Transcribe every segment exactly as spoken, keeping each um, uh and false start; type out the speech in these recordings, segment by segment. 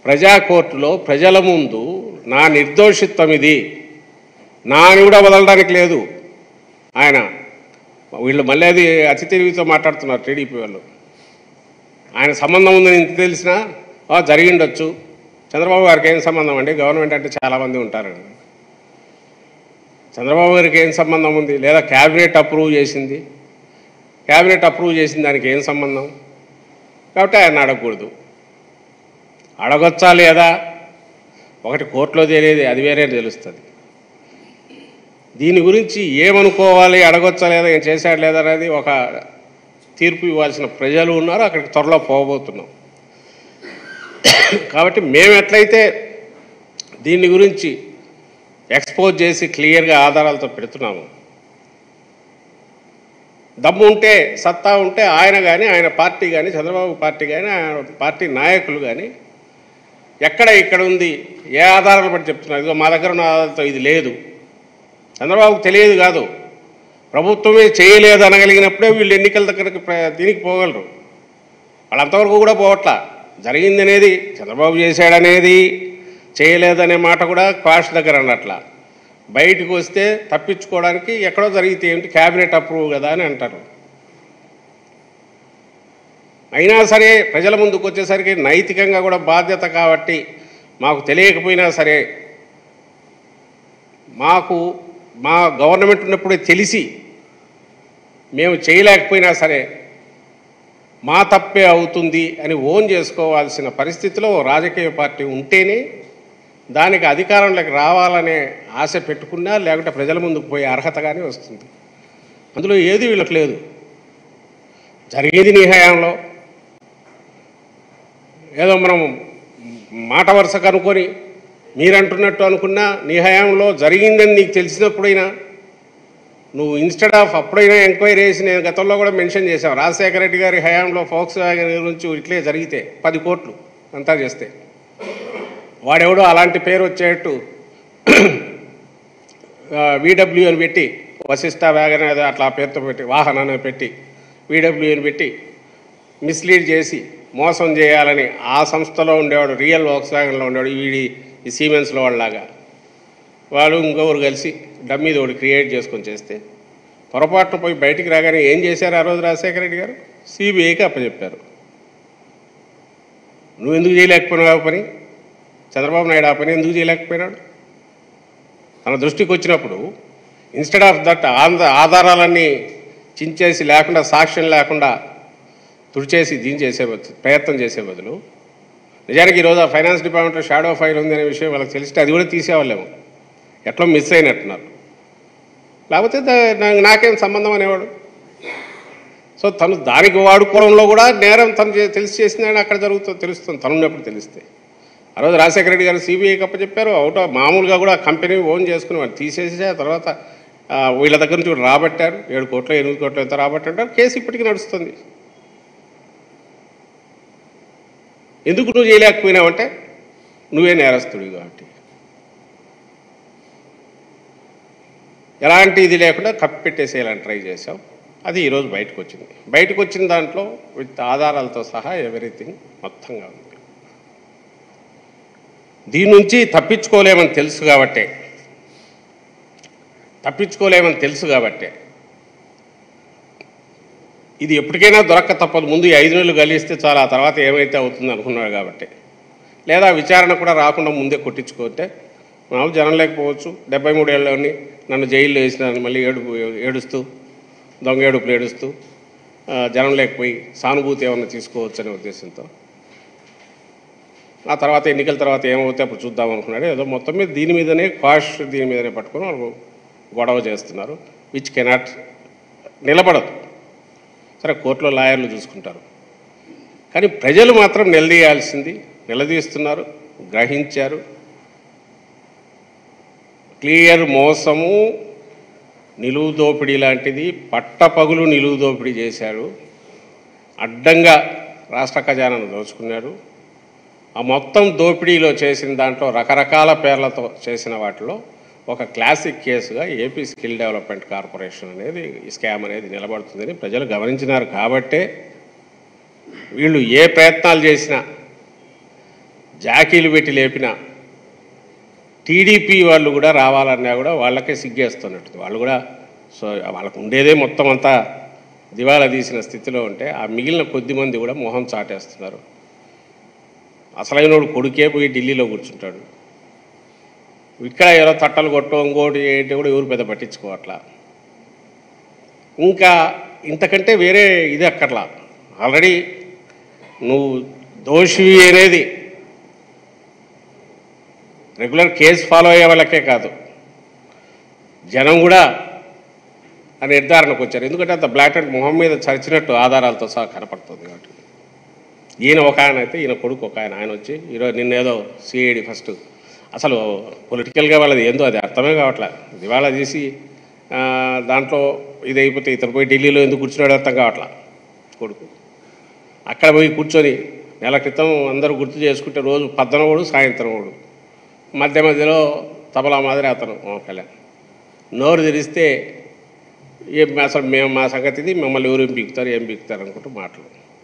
ప్రజా కోర్టులో ప్రజల ముందు నా నిర్దోషిత్వం ఇది, నా అని కూడా వదలడానికి లేదు ఆయన. వీళ్ళు మళ్ళీ అది అతి తెలివితో మాట్లాడుతున్నారు టీడీపీ వాళ్ళు. ఆయన సంబంధం ఉందని ఇంత తెలిసినా జరిగిండొచ్చు, చంద్రబాబు గారికి ఏం సంబంధం అండి, గవర్నమెంట్ అంటే చాలామంది ఉంటారండి, చంద్రబాబు గారికి ఏం సంబంధం ఉంది, లేదా క్యాబినెట్ అప్రూవ్ చేసింది, క్యాబినెట్ అప్రూవ్ చేసిన దానికి ఏం సంబంధం, కాబట్టి ఆయన అడగకూడదు. అడగొచ్చా లేదా ఒకటి కోర్టులో తెలియదు, అది వేరే తెలుస్తుంది. దీని గురించి ఏమనుకోవాలి, అడగొచ్చా లేదా, ఏం చేశాడు లేదా అనేది ఒక తీర్పు ఇవ్వాల్సిన ప్రజలు ఉన్నారు, అక్కడికి త్వరలో పోబోతున్నాం. కాబట్టి మేము ఎట్లయితే దీని గురించి ఎక్స్పోజ్ చేసి క్లియర్గా ఆధారాలతో పెడుతున్నాము, దమ్ము ఉంటే సత్తా ఉంటే ఆయన కానీ ఆయన పార్టీ కానీ చంద్రబాబు పార్టీ కానీ ఆయన పార్టీ నాయకులు కానీ ఎక్కడ ఇక్కడ ఉంది, ఏ ఆధారాలు బట్టి చెప్తున్నారు, ఇదిగో మా దగ్గర ఉన్న ఆధారాలతో ఇది లేదు, చంద్రబాబుకు తెలియదు కాదు, ప్రభుత్వమే చేయలేదు అనగలిగినప్పుడే వీళ్ళు ఎన్నికల దగ్గరకు దీనికి పోగలరు. వాళ్ళంతవరకు కూడా పోవట్లా. జరిగిందనేది చంద్రబాబు చేశాడనేది, చేయలేదనే మాట కూడా క్వాష్ దగ్గర అన్నట్ల. బయటకు వస్తే తప్పించుకోవడానికి ఎక్కడో జరిగితే ఏమిటి, క్యాబినెట్ అప్రూవ్ కదా అని అంటారు. అయినా సరే ప్రజల ముందుకు వచ్చేసరికి నైతికంగా కూడా బాధ్యత కాబట్టి మాకు తెలియకపోయినా సరే, మాకు మా గవర్నమెంట్ ఉన్నప్పుడే తెలిసి మేము చేయలేకపోయినా సరే మా తప్పే అవుతుంది అని ఓన్ చేసుకోవాల్సిన పరిస్థితిలో రాజకీయ పార్టీ ఉంటేనే దానికి అధికారంలోకి రావాలనే ఆశ పెట్టుకున్నా, లేకుంటే ప్రజల ముందుకు పోయే అర్హత కానీ వస్తుంది. అందులో ఏది వీళ్ళకి లేదు. జరిగేది నీ హయాంలో, ఏదో మనం మాట వరుసకు అనుకొని మీరంటున్నట్టు అనుకున్నా నీ హయాంలో జరిగిందని నీకు తెలిసినప్పుడైనా నువ్వు ఇన్స్టెడ్ ఆఫ్ అప్పుడైనా ఎంక్వైరీ చేసి, నేను గతంలో కూడా మెన్షన్ చేశాను, రాజశేఖర రెడ్డి గారి హయాంలో ఫోక్స్ వ్యాగన్ గురించి ఇట్లే జరిగితే పది కోట్లు అంతా చేస్తే వాడెవడో అలాంటి పేరు వచ్చేట్టు వీడబ్ల్యూ అని పెట్టి, వశిష్ట వ్యాగన్ అది అట్లా పేరుతో పెట్టి, వాహనాన్ని పెట్టి వీడబ్ల్యూ అని పెట్టి మిస్లీడ్ చేసి మోసం చేయాలని ఆ సంస్థలో ఉండేవాడు, రియల్ ఫోక్స్ వ్యాగన్లో ఉండేవాడు, వీడి ఈ సీమెన్స్లో వాళ్ళలాగా వాడు ఇంకొకరు కలిసి డమ్మీది ఒకటి క్రియేట్ చేసుకొని చేస్తే పొరపాటున పోయి బయటికి రాగానే ఏం చేశారు ఆ రోజు రాజశేఖర రెడ్డి గారు? సిబిఐకి అప్పచెప్పారు. నువ్వు ఎందుకు చేయలేకపోయినావు పని? చంద్రబాబు నాయుడు ఆ పని ఎందుకు చేయలేకపోయినాడు? తన దృష్టికి వచ్చినప్పుడు ఇన్స్టెడ్ ఆఫ్ దట్ ఆధారాలన్నీ చించేసి లేకుండా, సాక్ష్యం లేకుండా తుడిచేసి దీని చేసే ప్రయత్నం చేసే బదులు, నిజానికి ఈరోజు ఆ ఫైనాన్స్ డిపార్ట్మెంట్లో షాడో ఫైల్ ఉంది అనే విషయం వాళ్ళకి తెలిస్తే అది కూడా తీసేవాళ్ళేమో, ఎట్లా మిస్ అయినట్టున్నారు. లేకపోతే నాకేం సంబంధం అనేవాడు. సో తను దానికి వాడుకోవడంలో కూడా నేరం తను తెలిసి చేసిందని అక్కడ జరుగుతుంది, తెలుస్తుంది తనున్నప్పుడు తెలిస్తే. ఆ రోజు రాజశేఖర రెడ్డి గారు సిబిఐకి అప్పచెప్పారు. అవుట్ మామూలుగా కూడా కంపెనీ ఓన్ చేసుకుని వాళ్ళు తీసేసి ఆ తర్వాత వీళ్ళ దగ్గర నుంచి కూడా రాబట్టారు. ఏడు కోట్లు ఎనిమిది కోట్లు ఎంత రాబట్టారు. కేసు ఇప్పటికీ నడుస్తుంది. ఎందుకు నువ్వు చేయలేకపోయినావంటే నువ్వే నేరస్తుడివి కాబట్టి. ఎలాంటి ఇది లేకుండా కప్పిపెట్టేసేయాలని ట్రై చేసావు. అది ఈరోజు బయటకు వచ్చింది. బయటకు వచ్చిన దాంట్లో విత్ ఆధారాలతో సహా ఎవ్రీథింగ్ మొత్తంగా ఉంది. దీని నుంచి తప్పించుకోలేమని తెలుసు కాబట్టే తప్పించుకోలేమని తెలుసు కాబట్టే ఇది ఎప్పటికైనా దొరక్క తప్పదు. ముందు ఈ ఐదు నెలలు గలిస్తే చాలా, ఆ తర్వాత ఏమైతే అవుతుంది అనుకున్నాడు కాబట్టి, లేదా విచారణ కూడా రాకుండా ముందే కొట్టించుకుంటే మామూలు జనం లేకపోవచ్చు. డెబ్బై మూడేళ్ళని నన్ను జైల్లో వేసినారని మళ్ళీ ఏడుపు ఏడుస్తూ దొంగ ఏడుపులు ఏడుస్తూ జనం లేకపోయి సానుభూతి ఏమన్నా తీసుకోవచ్చు అనే ఉద్దేశంతో ఆ తర్వాత ఎన్నికల తర్వాత ఏమవుతే అప్పుడు చూద్దాం అనుకున్నాడు. ఏదో మొత్తం మీద దీని మీదనే కాష్ దీని మీదనే పట్టుకొని వాళ్ళు గొడవ చేస్తున్నారు. విచ్ కెనాట్ నిలబడదు. సరే కోర్టులో లాయర్లు చూసుకుంటారు, కానీ ప్రజలు మాత్రం నిలదీయాల్సింది నిలదీస్తున్నారు, గ్రహించారు. క్లియర్ మోసము, నిలువు దోపిడీ లాంటిది, పట్టపగులు నిలువు దోపిడీ చేశాడు. అడ్డంగా రాష్ట్ర ఖజానాను దోచుకున్నాడు. ఆ మొత్తం దోపిడీలో చేసిన దాంట్లో రకరకాల పేర్లతో చేసిన వాటిలో ఒక క్లాసిక్ కేసుగా ఏపీ స్కిల్ డెవలప్మెంట్ కార్పొరేషన్ అనేది ఈ స్కామ్ అనేది నిలబడుతుందని ప్రజలు గమనించినారు. కాబట్టే వీళ్ళు ఏ ప్రయత్నాలు చేసినా జాకీలు పెట్టి లేపిన టీడీపీ వాళ్ళు కూడా రావాలన్నా కూడా వాళ్ళకే సిగ్గేస్తున్నట్టు. వాళ్ళు కూడా సో వాళ్ళకు ఉండేదే మొత్తం అంతా దివాలా తీసిన స్థితిలో ఉంటే ఆ మిగిలిన కొద్ది మంది కూడా మొహం చాటేస్తున్నారు. అసలైనోడు కొడుకే పోయి ఢిల్లీలో కూర్చుంటాడు. ఇక్కడ ఏదో తట్టలు కొట్టడం ఇంకోటి ఏంటి కూడా ఎవరు పెద్ద పట్టించుకోవట్లా. ఇంకా ఇంతకంటే వేరే ఇది అక్కర్లా. ఆల్రెడీ నువ్వు దోషి అనేది రెగ్యులర్ కేసు ఫాలో అయ్యే వాళ్ళకే కాదు, జనం కూడా ఆ నిర్ధారణకు వచ్చారు. ఎందుకంటే అంత బ్లాక్ అండ్ మొహం మీద చరిచినట్టు ఆధారాలతో సహా కనపడుతుంది. కాబట్టి ఈయన ఒక ఆయన అయితే ఈయన కొడుకు ఒక ఆయన ఆయన వచ్చి ఈరోజు నిన్నేదో సిఐడి ఫస్ట్ అసలు పొలిటికల్గా వాళ్ళది ఏందో అది అర్థమే కావట్లే. దివాళా తీసి దాంట్లో ఇది అయిపోతే ఇతను పోయి ఢిల్లీలో ఎందుకు కూర్చున్నాడు అర్థం కావట్లా. కొడుకు అక్కడ పోయి కూర్చొని నెల క్రితం అందరూ గుర్తు చేసుకుంటే రోజు పద్దనవాడు సాయంత్రం వాడు మధ్య మధ్యలో తబలా మాదిరి అతను కళ్యాణ్ నోరు తెరిస్తే ఏం అసలు మేము మా సంగతి ఇది, మిమ్మల్ని ఎవరు ఏం పీకుతారు ఏం పీకుతారు అనుకుంటూ మాటలు.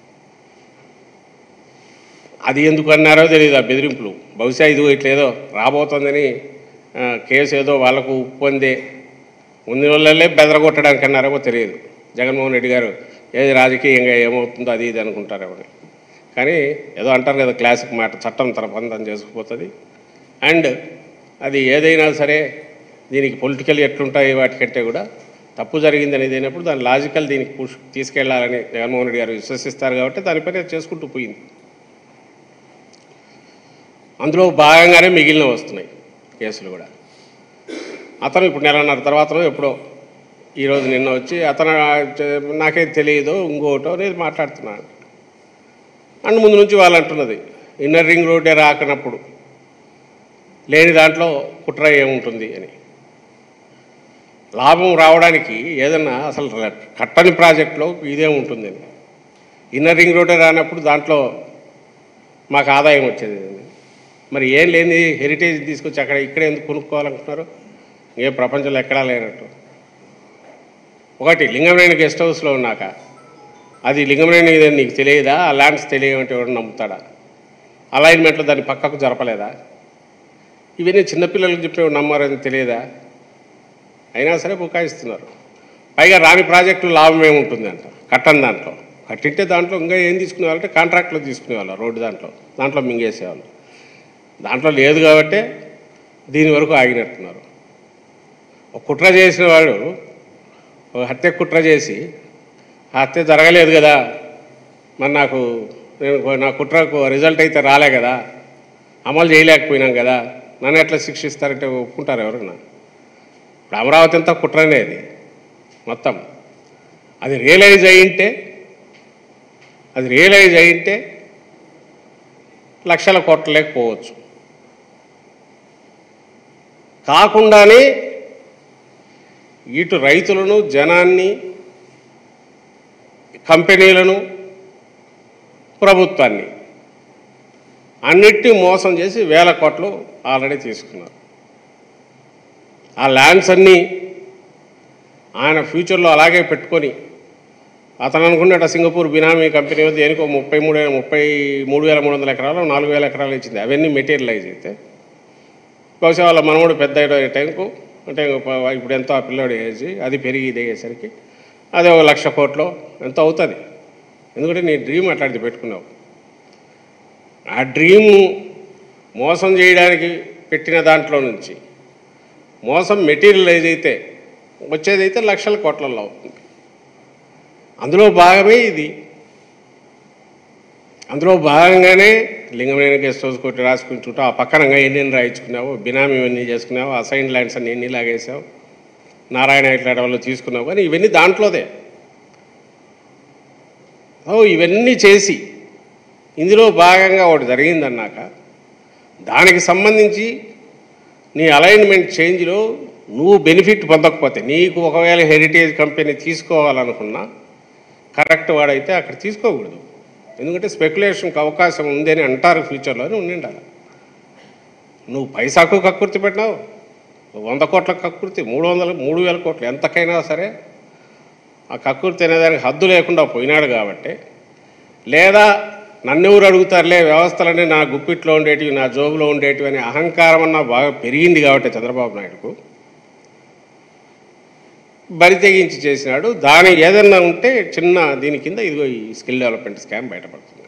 అది ఎందుకు అన్నారో తెలియదు ఆ బెదిరింపులు. బహుశా ఇది ఇట్లేదో రాబోతుందని కేసు ఏదో వాళ్ళకు పొందే ముందు వాళ్ళే బెదరగొట్టడానికి అన్నారేమో తెలియదు. జగన్మోహన్ రెడ్డి గారు ఏది రాజకీయంగా ఏమవుతుందో అది ఇది అనుకుంటారేమో. కానీ ఏదో అంటారు కదా క్లాసిక్ మాట, చట్టం తన పని చేసుకుపోతుంది. అండ్ అది ఏదైనా సరే దీనికి పొలిటికల్ ఎట్లుంటాయి వాటికంటే కూడా తప్పు జరిగింది అనేది అయినప్పుడు దాని లాజికల్ దీనికి పుష్ తీసుకెళ్లాలని జగన్మోహన్ రెడ్డి గారు విశ్వసిస్తారు. కాబట్టి దానిపైన చేసుకుంటూ పోయింది. అందులో భాగంగానే మిగిలిన వస్తున్నాయి కేసులు కూడా. అతను ఇప్పుడు నెలన్నర తర్వాతనో ఎప్పుడో ఈరోజు నిన్న వచ్చి అతను నాకేం తెలియదు ఇంకోటో నేను మాట్లాడుతున్నాను అండ్ ముందు నుంచి వాళ్ళు అంటున్నది ఇన్నర్ రింగ్ రోడ్డే రాకనప్పుడు లేని దాంట్లో కుట్ర ఏముంటుంది అని. లాభం రావడానికి ఏదన్నా అసలు కట్టని ప్రాజెక్టులో ఇదే ఉంటుందని. ఇన్నర్ రింగ్ రోడ్డే రానప్పుడు దాంట్లో మాకు ఆదాయం వచ్చేది. మరి ఏం లేని హెరిటేజ్ తీసుకొచ్చి అక్కడ ఇక్కడ ఎందుకు కొనుక్కోవాలనుకుంటున్నారు? ఏ ప్రపంచంలో ఎక్కడా లేనట్టు. ఒకటి లింగంనేని గెస్ట్ హౌస్లో ఉన్నాక అది లింగంనేని నీకు తెలియదా? ఆ ల్యాండ్స్ తెలియమంటే ఎవరు నమ్ముతాడా? అలైన్మెంట్లో దాన్ని పక్కకు జరపలేదా? ఇవన్నీ చిన్నపిల్లలకు చెప్పేవాడు నమ్మారని తెలియదా? అయినా సరే బుకాయిస్తున్నారు. పైగా రాని ప్రాజెక్టులు లాభం ఏముంటుంది అంట కట్టని దాంట్లో. కట్టింటే దాంట్లో ఇంకా ఏం తీసుకునేవాళ్ళంటే కాంట్రాక్ట్లో తీసుకునేవాళ్ళు రోడ్డు దాంట్లో దాంట్లో మింగేసేవాళ్ళు. దాంట్లో లేదు కాబట్టి దీని వరకు ఆగినట్టున్నారు. ఒక కుట్ర చేసిన వాడు ఒక హత్య కుట్ర చేసి ఆ హత్య జరగలేదు కదా, మరి నాకు నేను నా కుట్రకు రిజల్ట్ అయితే రాలే కదా, అమలు చేయలేకపోయినాం కదా, నన్ను ఎట్లా శిక్షిస్తారంటే ఒప్పుకుంటారు ఎవరన్నా? ఇప్పుడు అమరావతి అంతా కుట్రనేది మొత్తం. అది రియలైజ్ అయ్యింటే అది రియలైజ్ అయ్యింటే లక్షల కోట్ల లేకపోవచ్చు. కాకుండానే ఇటు రైతులను జనాన్ని కంపెనీలను ప్రభుత్వాన్ని అన్నిటినీ మోసం చేసి వేల కోట్లు ఆల్రెడీ తీసుకున్నారు. ఆ ల్యాండ్స్ అన్నీ ఆయన ఫ్యూచర్లో అలాగే పెట్టుకొని అతను అనుకున్నట్టు సింగపూర్ బినామీ కంపెనీ దేనికో ముప్పై మూడు ముప్పై మూడు వేల మూడు వందల ఎకరాలు నాలుగు వేల ఎకరాలు ఇచ్చింది. అవన్నీ మెటీరియలైజ్ అయితే బహుశా వాళ్ళ మనవడు పెద్ద టైంకు అంటే ఇప్పుడు ఎంతో ఆ పిల్లోడు వేసి అది పెరిగి ఇది అయ్యేసరికి అదే ఒక లక్ష కోట్లో ఎంత అవుతుంది. ఎందుకంటే నీ డ్రీమ్ అట్లాంటిది పెట్టుకున్నావు. ఆ డ్రీము మోసం చేయడానికి పెట్టిన దాంట్లో నుంచి మోసం మెటీరియలైజ్ అయితే వచ్చేదైతే లక్షల కోట్లలో అవుతుంది. అందులో భాగమే ఇది. అందులో భాగంగానే లింగంనేని గెస్ట్ హౌస్ కొట్టి రాసుకుంటుంటావు. ఆ పక్కనంగా ఎన్ని రాయించుకున్నావు, బినామీ ఇవన్నీ చేసుకున్నావు, అసైన్ ల్యాండ్స్ అన్ని ఎన్ని లాగేసావు, నారాయణ ఇట్లాంటి వాళ్ళు తీసుకున్నావు. కానీ ఇవన్నీ దాంట్లోదే. ఓ ఇవన్నీ చేసి ఇందులో భాగంగా ఒకటి జరిగిందన్నాక దానికి సంబంధించి నీ అలైన్మెంట్ చేంజ్లో నువ్వు బెనిఫిట్ పొందకపోతే, నీకు ఒకవేళ హెరిటేజ్ కంపెనీ తీసుకోవాలనుకున్నా కరెక్ట్ వాడైతే అక్కడ తీసుకోకూడదు. ఎందుకంటే స్పెక్యులేషన్కి అవకాశం ఉందని అంటారు ఫ్యూచర్లోనే ఉండిండాలి. నువ్వు పైసాకు కక్కుర్తి పెట్టినావు, వంద కోట్ల కక్కుర్తి, మూడు వందలు మూడు వేల కోట్లు ఎంతకైనా సరే ఆ కక్కుర్తి అనేదానికి హద్దు లేకుండా పోయినాడు కాబట్టి, లేదా నన్నెవరు అడుగుతారులే, వ్యవస్థలన్నీ నా గుప్పిట్లో ఉండేటివి, నా జోబులో ఉండేటివి అనే అహంకారం అన్న బాగా పెరిగింది కాబట్టి చంద్రబాబు నాయుడుకు బరి తెగించి చేసినాడు. దాని ఏదన్నా ఉంటే చిన్న దీని కింద ఇదిగో ఈ స్కిల్ డెవలప్మెంట్ స్కామ్ బయటపడుతుంది.